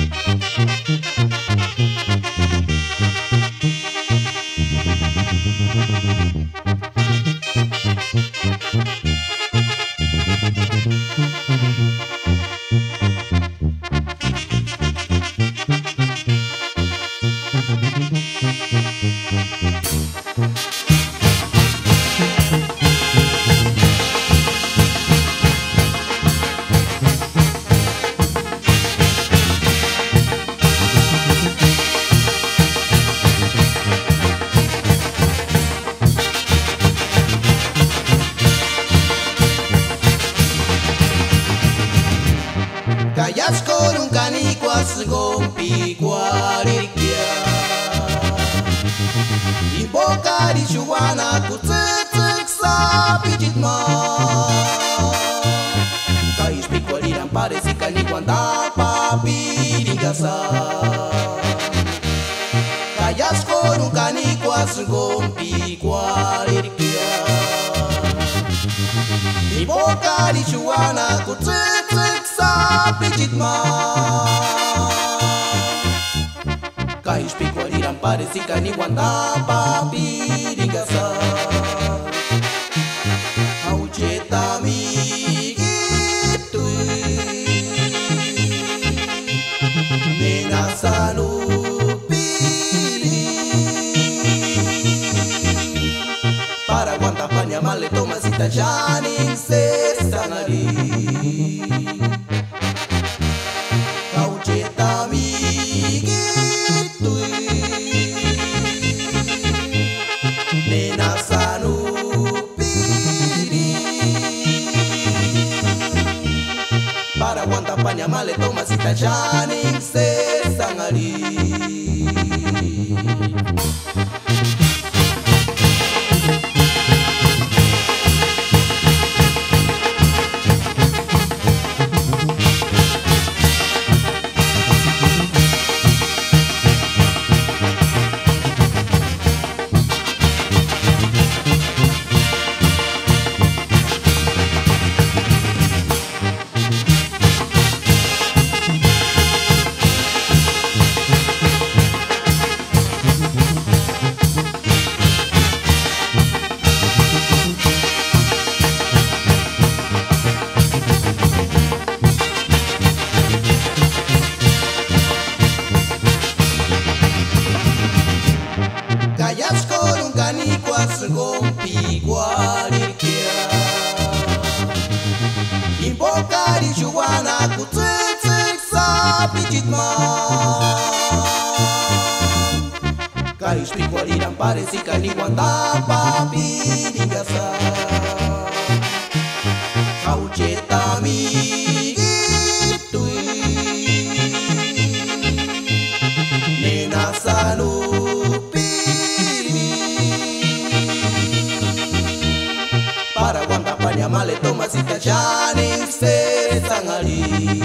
Kayas korung kani kuas gompi kualirikia Iboka di shuwana ku tsetek sa pijit ma Kais pikwali dan pare si kani kwanda papi digasa Kayas korung kani kuas gompi kualirikia Iboka di shuwana ku tsetek sa pijit ma Kais pikwali dan pare si kani kwanda papi digasa Au cetami gitu Menasanu para aguanta paña male toma sita janin se sanari Kau cetami gitu Menasanu piri para aguanta paña male toma sita janin se sanari Kayas korung kani kuas gompi kualirikia Imboka di shuwana ku tsetek sa pijit ma Kais pikwali dan pare si kani kwanda papi digasa Kau cetami gitu Menasanu para aguanta paña male toma sita janin se sangali